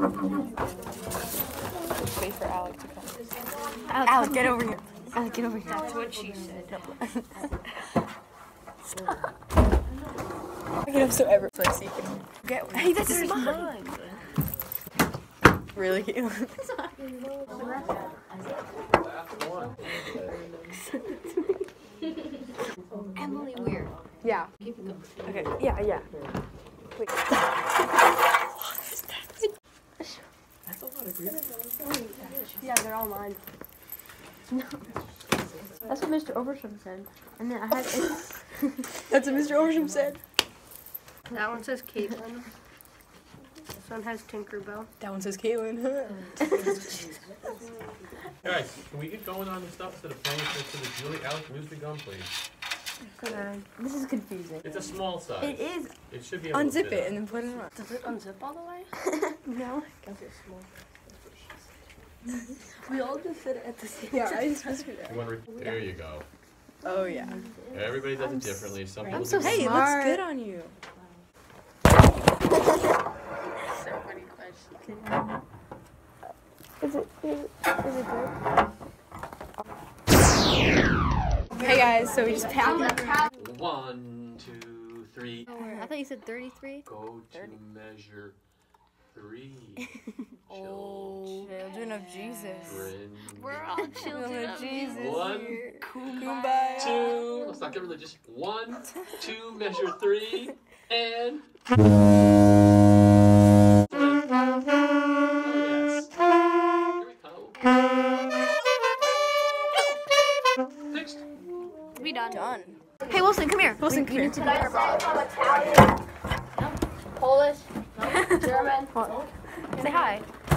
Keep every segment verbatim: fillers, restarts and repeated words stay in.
Just wait for Alec to come. Alec, Alec, get over here. Alec, get over here. That's what she said. Stop. Look at him so ever so you can get. Hey, this is mine. Really cute. Emily Weir. Yeah. Keep it going. Okay. Yeah, yeah. Wait. That's a lot of green. Yeah, they're all mine. That's what Mister Oversham said. And then I had it. That's what Mister Oversham said. That one says Caitlin. This one has Tinkerbell. That one says Caitlin. Guys, can we get going on the stuff instead of playing to the Julie? Alec, move the gum, please. This is confusing. It's a small size. It is. It should be able Unzip to fit it out. and then put it on. Does it unzip all the way? No. We all just sit at the same Yeah, I just supposed to be You there. want to re- there you go. Oh yeah. Everybody does it differently. Some people I'm so do Hey, it it. looks good on you. So many questions. Is it, is it, is it good? Hey guys, so we just packed. One, two, three. I thought you said thirty-three. Go to measure three. Oh, children of Jesus. Children. We're all children of Jesus. One, Kumbaya. two. Let's not get religious. One, two, measure three, and. Oh, yes. Here we go. Next. We done. Done. Hey, Wilson, come here. Wilson, come here. Polish. German. Say hi.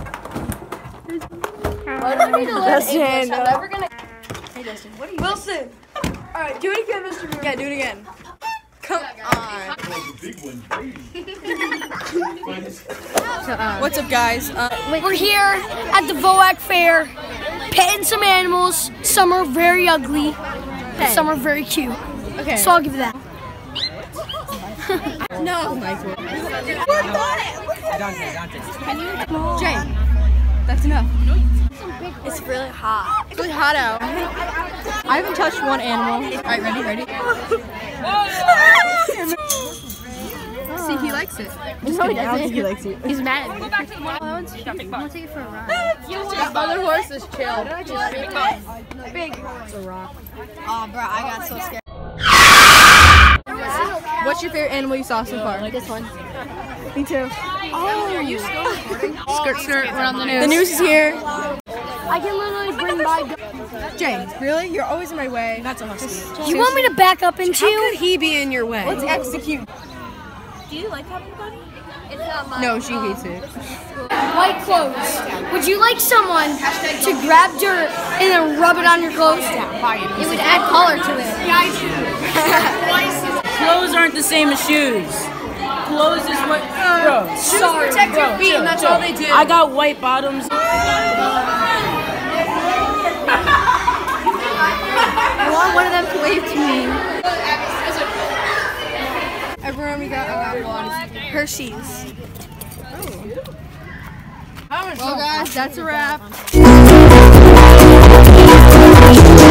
Why do we need to learn Dustin, English? I'm uh, never gonna. Hey, Dustin, what are you Wilson. All right, do it again, Mister Moon. Yeah, do it again. Come on. What's up, guys? Uh, We're here at the Voac Fair, petting some animals. Some are very ugly, and some are very cute. okay. So I'll give you that. No. Jane, that's enough. It's really hot. It's really hot out. I haven't touched one animal. All right, ready, ready? See, he likes it. No, he doesn't. He likes it. He's mad at me. I want to take it for a ride. That other horse is chill. Big. It's a rock. Oh, bro, I got so scared. What's your favorite animal you saw so far? This one. Me too. Oh, are you still recording? Skirt, skirt. We're on the news. The news is here. I can literally bring my. Jane, really? You're always in my way. That's a husky. You want me to back up into you? How could he be in your way? Let's execute. Do you like having a buddy? It's not mine. No, she hates it. White clothes. Would you like someone to grab dirt and then rub it on your clothes? It would add color to it. Clothes aren't the same as shoes. Clothes is what. Bro, Shoes protect your feet, and that's all they do. I got white bottoms. I want one of them to wave to me. Everyone, we got, I got one. Hershey's. Well, guys, that's a wrap.